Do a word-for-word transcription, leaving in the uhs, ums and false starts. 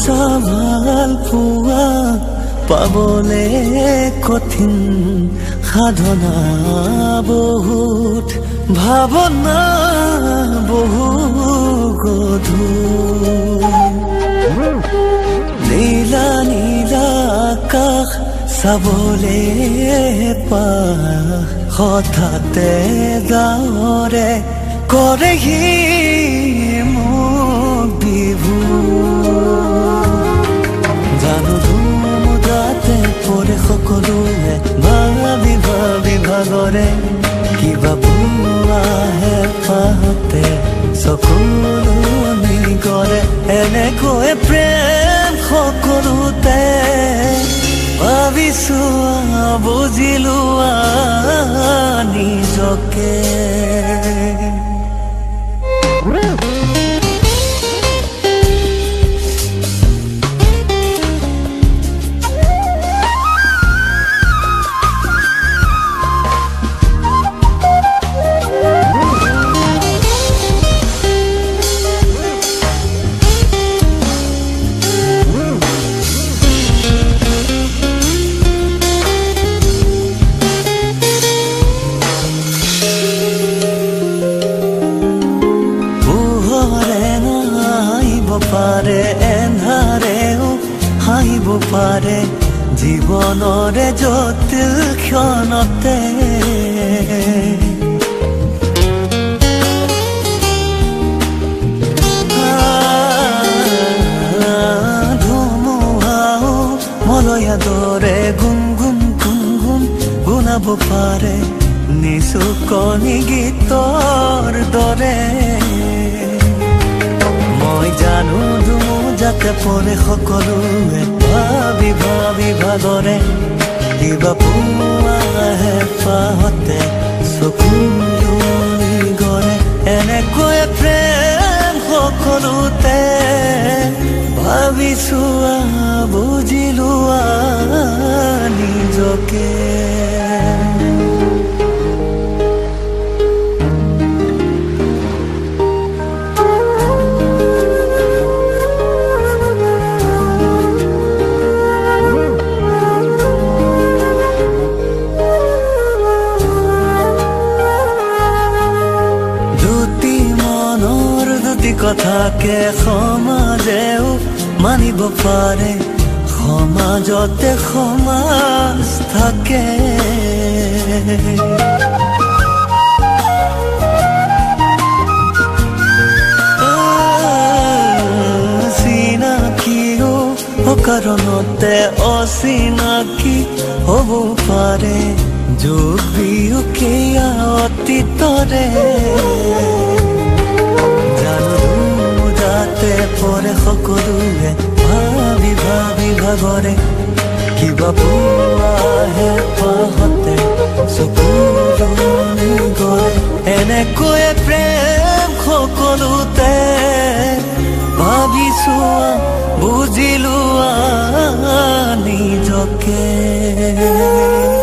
সঁচা ভাল পোৱা পাবলে কঠিন সাধনা বহুত ভাৱনা বহু গধুৰ নীলা নীলা আকাশ চাবলে পা হঠাতে যাওঁৰে কৰেহি মোক বিভোৰ জানো ধুমুদাতে পৰে সকলোৱে ভাবি ভাবি ভাগৰে কিবা পুৱাহে পাতে চকুলো কৰে এনেকৈ প্ৰেম সকলোতে ভাবিছো বুজিলো নিজকে পাৰে এন্ধাৰেও হাঁহিব পাৰে জীৱনৰে জটিল ক্ষণতে ধুমুহাও মলয়া দৰে গুণ গুণ গুণ গুণ গুণাব পাৰে নিচুকনি গীতৰ দৰে মই জানো ধুমুজাতে পৰে সকলোৱে ভাবি ভাবি ভাগৰে কিবা পুৱাহে পাহতে চকুলো গৰে এনেকৈ প্ৰেম সকলোতে ভাবিছো বুজিলো নিজকে কথাকে সমাজেও মানিব পাৰে সমাজতে সমাজ থাকে চিনাকিও অকাৰণতে অচিনাকি হ'ব পাৰে যোগ বিয়োগেয়া অতীতৰে পৰে সকলোৱে ভাবি ভাবি ভাগৰে কিবা পুৱাহে পাহতে চকুলো গৰে এনেকৈ প্ৰেম সকলোতে ভাবিছো বুজিলো নিজকে